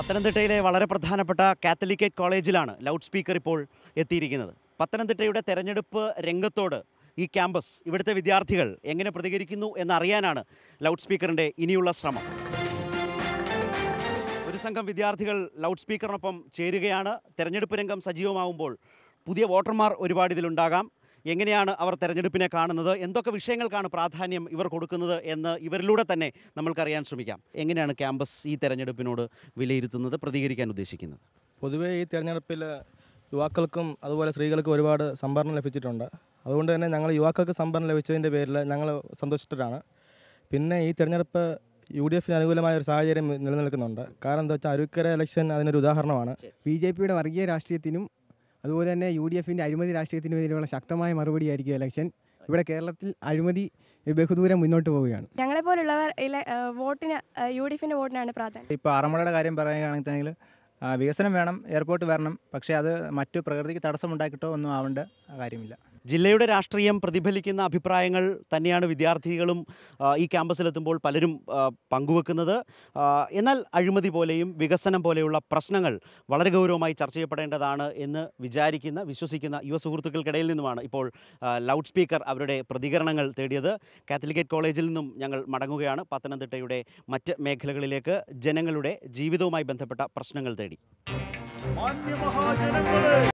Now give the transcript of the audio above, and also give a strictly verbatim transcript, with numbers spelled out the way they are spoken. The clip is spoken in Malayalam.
പത്തനംതിട്ടയിലെ വളരെ പ്രധാനപ്പെട്ട കാത്തലിക്കേറ്റ് കോളേജിലാണ് ലൗഡ് സ്പീക്കർ ഇപ്പോൾ എത്തിയിരിക്കുന്നത്. പത്തനംതിട്ടയുടെ തെരഞ്ഞെടുപ്പ് രംഗത്തോട് ഈ ക്യാമ്പസ്, ഇവിടുത്തെ വിദ്യാർത്ഥികൾ എങ്ങനെ പ്രതികരിക്കുന്നു എന്നറിയാനാണ് ലൗഡ് സ്പീക്കറിൻ്റെ ഇനിയുള്ള ശ്രമം. ഒരു സംഘം വിദ്യാർത്ഥികൾ ലൗഡ് സ്പീക്കറിനൊപ്പം ചേരുകയാണ്. തെരഞ്ഞെടുപ്പ് രംഗം സജീവമാവുമ്പോൾ പുതിയ വോട്ടർമാർ ഒരുപാട് ഇതിലുണ്ടാകാം. എങ്ങനെയാണ് അവർ തെരഞ്ഞെടുപ്പിനെ കാണുന്നത്, എന്തൊക്കെ വിഷയങ്ങൾക്കാണ് പ്രാധാന്യം ഇവർ കൊടുക്കുന്നത് എന്ന് ഇവരിലൂടെ തന്നെ നമ്മൾക്കറിയാൻ ശ്രമിക്കാം. എങ്ങനെയാണ് ക്യാമ്പസ് ഈ തെരഞ്ഞെടുപ്പിനോട് വിലയിരുത്തുന്നത്, പ്രതികരിക്കാൻ ഉദ്ദേശിക്കുന്നത്? പൊതുവേ ഈ തെരഞ്ഞെടുപ്പിൽ യുവാക്കൾക്കും അതുപോലെ സ്ത്രീകൾക്കും ഒരുപാട് സംവരണം ലഭിച്ചിട്ടുണ്ട്. അതുകൊണ്ട് തന്നെ ഞങ്ങൾ യുവാക്കൾക്ക് സംവരണം ലഭിച്ചതിൻ്റെ പേരിൽ ഞങ്ങൾ സന്തുഷ്ടരാണ്. പിന്നെ ഈ തെരഞ്ഞെടുപ്പ് യു ഡി എഫിന് അനുകൂലമായ ഒരു സാഹചര്യം നിലനിൽക്കുന്നുണ്ട്. കാരണം എന്താ വെച്ചാൽ അരുവിക്കര ഇലക്ഷൻ അതിനൊരു ഉദാഹരണമാണ്. ബി ജെ പിയുടെ വർഗീയ രാഷ്ട്രീയത്തിനും അതുപോലെ തന്നെ യു ഡി എഫിൻ്റെ അഴിമതി രാഷ്ട്രീയത്തിനും എതിരെയുള്ള ശക്തമായ മറുപടിയായിരിക്കും ഇലക്ഷൻ. ഇവിടെ കേരളത്തിൽ അഴിമതി ബഹുദൂരം മുന്നോട്ട് പോവുകയാണ്. ഞങ്ങളെപ്പോലുള്ളവർ വോട്ടിന് യു ഡി എഫിൻ്റെ വോട്ടിനാണ് പ്രാധാന്യം. ഇപ്പോൾ ആറന്മുളയുടെ കാര്യം പറയുകയാണെങ്കിൽ വികസനം വേണം, എയർപോർട്ട് വരണം, പക്ഷേ അത് മറ്റു പ്രകൃതിക്ക് തടസ്സമുണ്ടാക്കിയിട്ടോ ഒന്നും ആവേണ്ട കാര്യമില്ല. ജില്ലയുടെ രാഷ്ട്രീയം പ്രതിഫലിക്കുന്ന അഭിപ്രായങ്ങൾ തന്നെയാണ് വിദ്യാർത്ഥികളും ഈ ക്യാമ്പസിലെത്തുമ്പോൾ പലരും പങ്കുവെക്കുന്നത്. എന്നാൽ അഴിമതി പോലെയും വികസനം പോലെയുള്ള പ്രശ്നങ്ങൾ വളരെ ഗൗരവമായി ചർച്ച ചെയ്യപ്പെടേണ്ടതാണ് എന്ന് വിചാരിക്കുന്ന, വിശ്വസിക്കുന്ന യുവ സുഹൃത്തുക്കൾക്കിടയിൽ നിന്നുമാണ് ഇപ്പോൾ ലൗഡ് സ്പീക്കർ അവരുടെ പ്രതികരണങ്ങൾ തേടിയത്. കാത്തലിക്കേറ്റ് കോളേജിൽ നിന്നും ഞങ്ങൾ മടങ്ങുകയാണ് പത്തനംതിട്ടയുടെ മറ്റ് മേഖലകളിലേക്ക്, ജനങ്ങളുടെ ജീവിതവുമായി ബന്ധപ്പെട്ട പ്രശ്നങ്ങൾ തേടി.